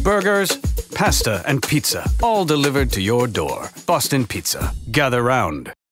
Burgers, pasta, and pizza, all delivered to your door. Boston Pizza. Gather round.